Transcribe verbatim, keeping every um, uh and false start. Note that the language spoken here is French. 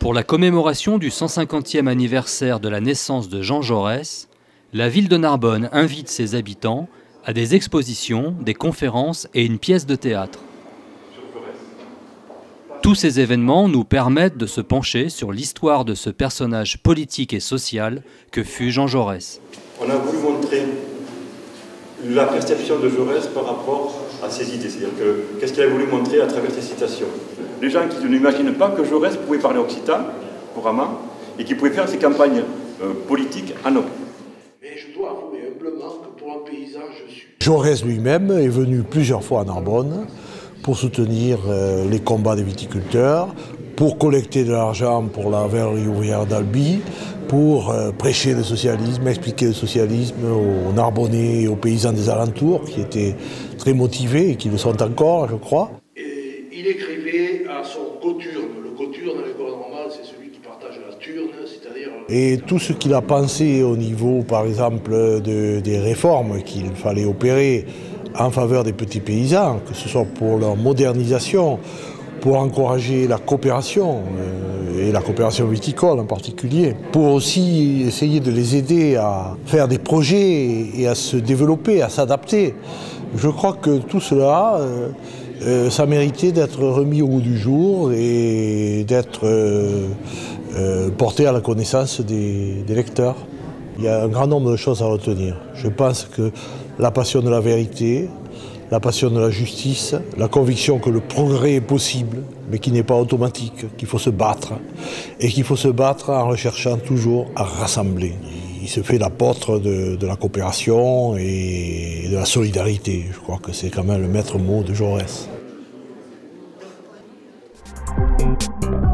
Pour la commémoration du cent cinquantième anniversaire de la naissance de Jean Jaurès, la ville de Narbonne invite ses habitants à des expositions, des conférences et une pièce de théâtre. Tous ces événements nous permettent de se pencher sur l'histoire de ce personnage politique et social que fut Jean Jaurès. On a voulu montrer la perception de Jaurès par rapport à ses idées, c'est-à-dire que qu'est-ce qu'il a voulu montrer à travers ses citations. Les gens qui n'imaginent pas que Jaurès pouvait parler occitan couramment et qui pouvait faire ses campagnes euh, politiques en occitan. Mais je dois avouer humblement que pour un paysan, je suis... Jaurès lui-même est venu plusieurs fois à Narbonne pour soutenir euh, les combats des viticulteurs, pour collecter de l'argent pour la verrerie ouvrière d'Albi, pour euh, prêcher le socialisme, expliquer le socialisme aux Narbonnais et aux paysans des alentours qui étaient très motivés et qui le sont encore, je crois. Et il écrivait à son coturne. Le coturne à l'école normale, c'est celui qui partage la turne, c'est-à-dire... Et tout ce qu'il a pensé au niveau, par exemple, de, des réformes qu'il fallait opérer en faveur des petits paysans, que ce soit pour leur modernisation, pour encourager la coopération, euh, et la coopération viticole en particulier, pour aussi essayer de les aider à faire des projets et à se développer, à s'adapter. Je crois que tout cela, euh, euh, ça méritait d'être remis au goût du jour et d'être euh, euh, porté à la connaissance des, des lecteurs. Il y a un grand nombre de choses à retenir. Je pense que la passion de la vérité, la passion de la justice, la conviction que le progrès est possible, mais qu'il n'est pas automatique, qu'il faut se battre, et qu'il faut se battre en recherchant toujours à rassembler. Il se fait l'apôtre de, de la coopération et de la solidarité. Je crois que c'est quand même le maître mot de Jaurès.